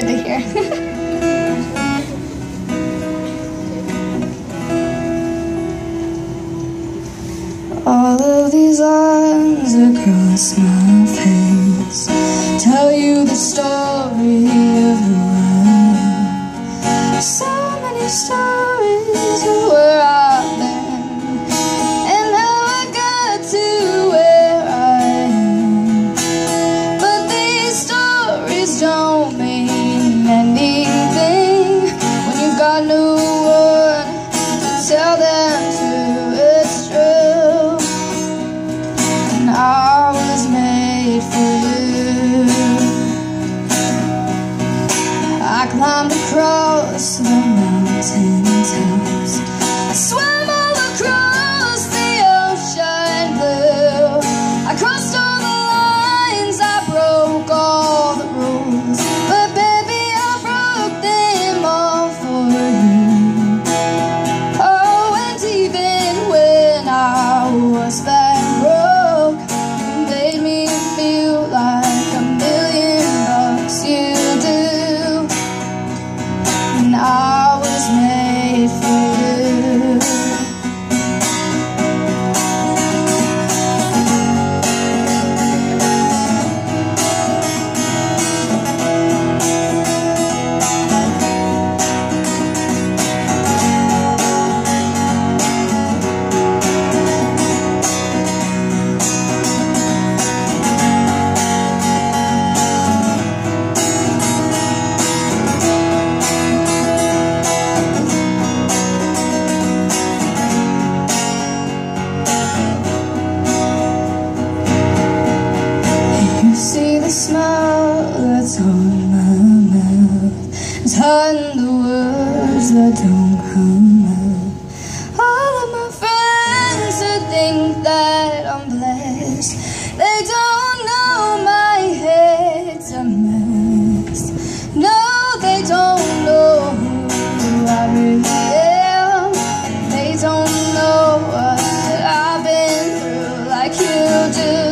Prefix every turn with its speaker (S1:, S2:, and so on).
S1: good to hear. All of these lines across my face tell you the story of who I am. So many stories of where I've been and how I got to where I am. But these stories don't mean anything when you've got no one to tell them to. It's true. I was made for you. I climbed across the mountain tops, I swam all across the ocean blue. I crossed all the lines, I broke all the rules, but baby, I broke them all for you. Oh, and even when I was back broke, made me feel like $1,000,000 you do. And I was made for you. The smile that's on my mouth is hiding the words that don't come out. All of my friends who think that I'm blessed, they don't know my head's a mess. No, they don't know who I really am. They don't know what I've been through like you do.